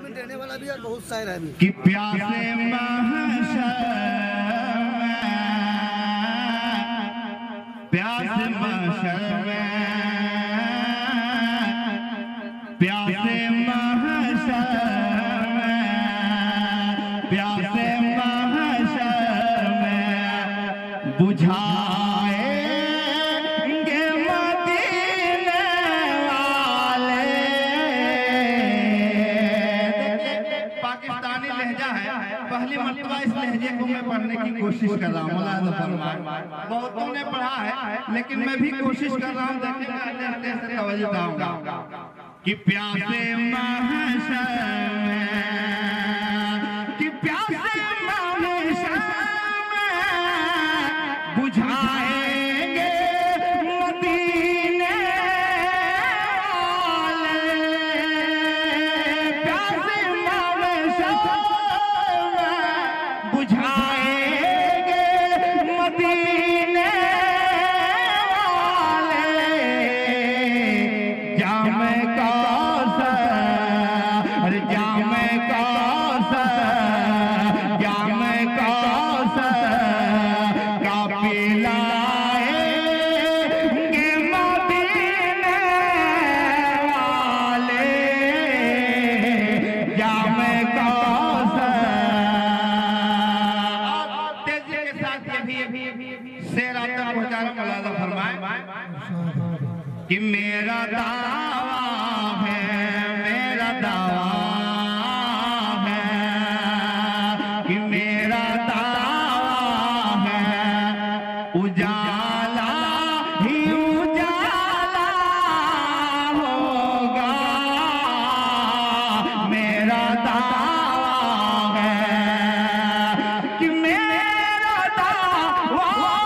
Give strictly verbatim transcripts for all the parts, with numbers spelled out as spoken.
में देने वाला भी और बहुत शायर है भी कि प्यासे महशर में, प्यासे महशर में, प्यासे महशर में, प्यासे महशर में बुझाएंगे मदीने वाले। पाकिस्तानी लहजा है, पहली मर्तबा इस लहजे को मैं पढ़ने की कोशिश कर रहा हूँ। मुलाहिज़ा फरमाएं, बहुतों ने पढ़ा है लेकिन मैं भी कोशिश कर रहा हूँ। देखिएगा लहजे से तवज्जो दूंगा कि प्यासे महशर में, कि प्यासे महशर में बुझाएंगे मदीने वाले। प्यासे महशर में बुझाएंगे मदीने वाले। जामे कौसर, जामे कौसर, जामे कौसर का पिलाएंगे मदीने वाले। जामे कौसर। तेजी के साथ ये भी शेर आप तक पहुंचा रहा हूं। मुलाहिज़ा फरमाएं कि मेरा दावा है, मेरा दावा है, कि मेरा दावा है उजाला ही उजाला होगा। मेरा दावा है कि मेरा दावा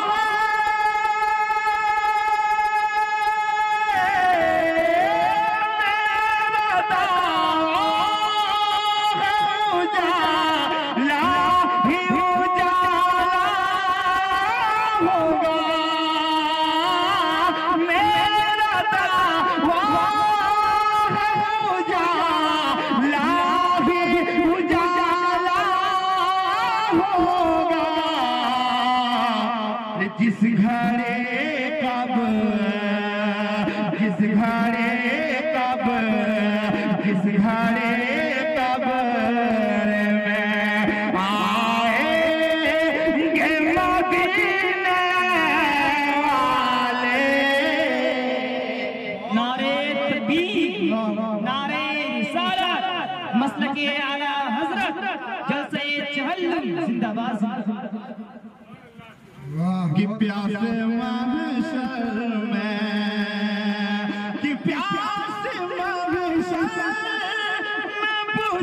जिस घरे कब, जिस घरे कब, जिस घरे कब में आएंगे मदीने वाले। नारे तकबीर, नारे रिसालत, मसलके आला हजरत, जलसे चहल्लुम जिंदाबाद। कि प्यासे महशर में, कि प्यासे महशर में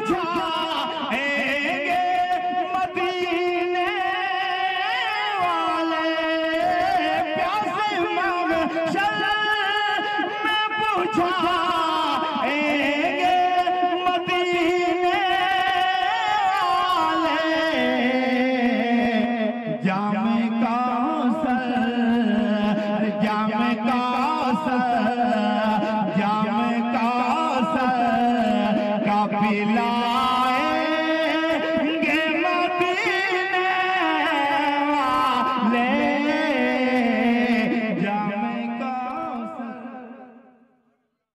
बुझाएंगे मदीने वाले। प्यासे महशर में बुझाएंगे मदीने वाले। जामे जामे कौसर, जामे कौसर का पिला